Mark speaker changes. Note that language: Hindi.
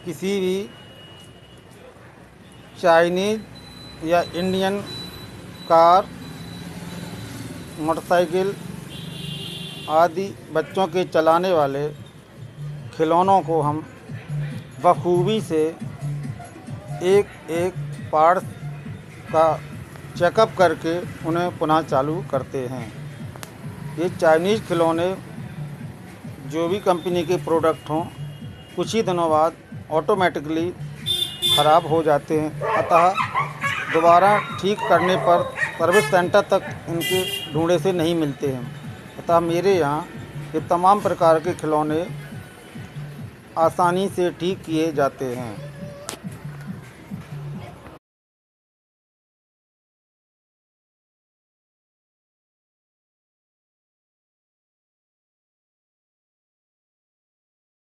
Speaker 1: किसी भी चाइनीज़ या इंडियन कार, मोटरसाइकिल आदि बच्चों के चलाने वाले खिलौनों को हम बखूबी से एक एक पार्ट्स का चेकअप करके उन्हें पुनः चालू करते हैं। ये चाइनीज़ खिलौने जो भी कंपनी के प्रोडक्ट हों, कुछ ही दिनों बाद ऑटोमेटिकली ख़राब हो जाते हैं, अतः दोबारा ठीक करने पर सर्विस सेंटर तक इनके ढूँढे से नहीं मिलते हैं। अतः मेरे यहाँ ये तमाम प्रकार के खिलौने आसानी से ठीक किए जाते हैं।